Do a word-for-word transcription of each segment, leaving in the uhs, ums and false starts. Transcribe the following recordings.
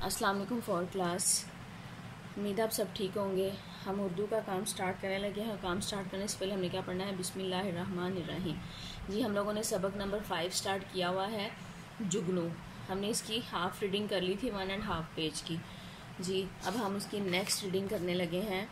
अस्सलाम वालेकुम for class. उम्मीद आप सब ठीक होंगे। हम उर्दू का काम स्टार्ट करने लगे हैं और काम स्टार्ट करने से पहले हमने क्या पढ़ना है, बिस्मिल्लाहिर्रहमानिर्रहीम। जी हम लोगों ने सबक नंबर फाइव स्टार्ट किया हुआ है, जुगनू। हमने इसकी हाफ़ रीडिंग कर ली थी, वन एंड हाफ पेज की। जी अब हम इसकी नेक्स्ट रीडिंग करने लगे हैं।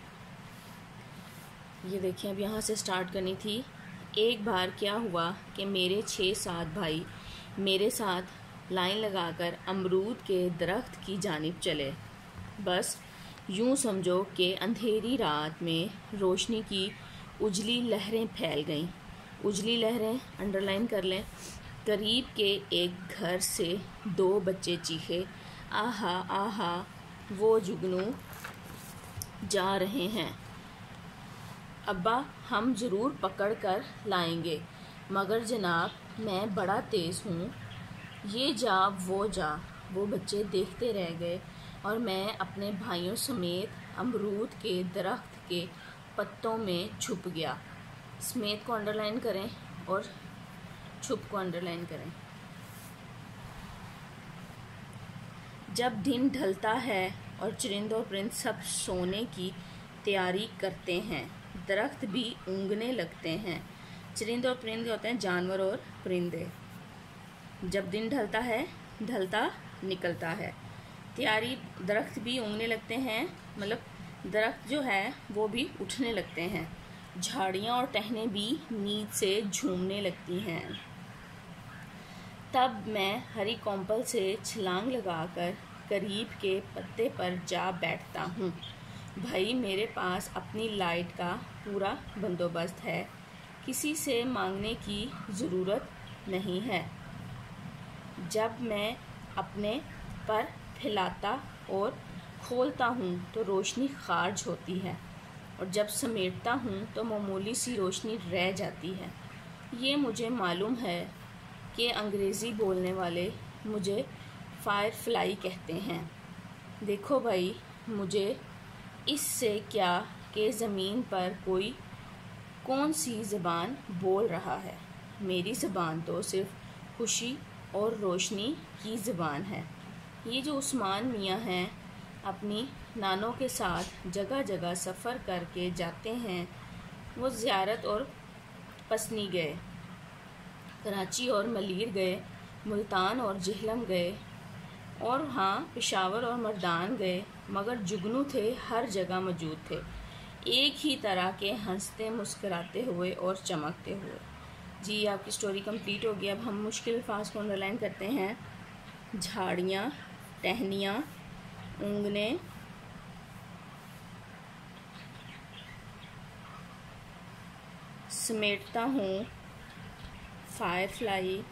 ये देखिए अब यहाँ से स्टार्ट करनी थी। एक बार क्या हुआ कि मेरे छः सात भाई मेरे साथ लाइन लगाकर अमरूद के दरख्त की जानिब चले। बस यूं समझो कि अंधेरी रात में रोशनी की उजली लहरें फैल गईं। उजली लहरें अंडरलाइन कर लें। करीब के एक घर से दो बच्चे चीखे, आहा आहा वो जुगनू जा रहे हैं, अब्बा हम ज़रूर पकड़ कर लाएंगे, मगर जनाब मैं बड़ा तेज़ हूँ, ये जा वो जा। वो बच्चे देखते रह गए और मैं अपने भाइयों समेत अमरूद के दरख्त के पत्तों में छुप गया। समेत को अंडरलाइन करें और छुप को अंडरलाइन करें। जब दिन ढलता है और चरिंद और परिंद सब सोने की तैयारी करते हैं, दरख्त भी ऊँगने लगते हैं। चरिंद और परिंद होते हैं जानवर और परिंदे। जब दिन ढलता है, ढलता निकलता है, तैयारी, दरख्त भी ऊँगने लगते हैं, मतलब दरख्त जो है वो भी उठने लगते हैं। झाड़ियाँ और टहनियाँ भी नींद से झूमने लगती हैं। तब मैं हरी कॉम्पल से छलांग लगाकर करीब के पत्ते पर जा बैठता हूँ। भाई मेरे पास अपनी लाइट का पूरा बंदोबस्त है, किसी से मांगने की ज़रूरत नहीं है। जब मैं अपने पर फैलाता और खोलता हूँ तो रोशनी खारिज होती है, और जब समेटता हूँ तो मामूली सी रोशनी रह जाती है। ये मुझे मालूम है कि अंग्रेज़ी बोलने वाले मुझे फायरफ्लाई कहते हैं। देखो भाई, मुझे इससे क्या कि ज़मीन पर कोई कौन सी ज़बान बोल रहा है। मेरी ज़बान तो सिर्फ़ खुशी और रोशनी की ज़बान है। ये जो उस्मान मियाँ हैं, अपनी नानों के साथ जगह जगह सफ़र करके जाते हैं। वो ज़ियारत और पसनी गए, कराची और मलीर गए, मुल्तान और जेहलम गए, और हाँ पेशावर और मर्दान गए, मगर जुगनू थे हर जगह मौजूद थे, एक ही तरह के हंसते मुस्कराते हुए और चमकते हुए। जी आपकी स्टोरी कंप्लीट होगी। अब हम मुश्किल अल्फाज को अंडरलाइन करते हैं। झाड़ियाँ, टहनियाँ, ऊँगने, समेटता हूँ, फायरफ्लाई,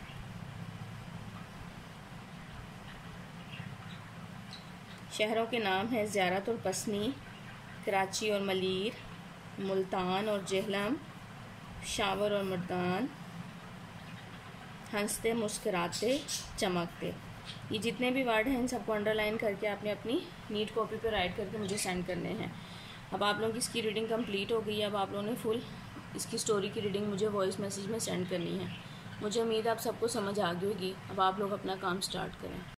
शहरों के नाम हैं ज़ियारत और पसनी, कराची और मलीर, मुल्तान और जेहलम, शावर और मर्दान, हंसते मुस्कराते चमकते। ये जितने भी वर्ड हैं इन सबको अंडरलाइन करके आपने अपनी नीट कॉपी पर राइट करके मुझे सेंड करने हैं। अब आप लोगों की इसकी रीडिंग कंप्लीट हो गई है। अब आप लोगों ने फुल इसकी स्टोरी की रीडिंग मुझे वॉइस मैसेज में सेंड करनी है। मुझे उम्मीद है आप सबको समझ आ गई होगी। अब आप लोग अपना काम स्टार्ट करें।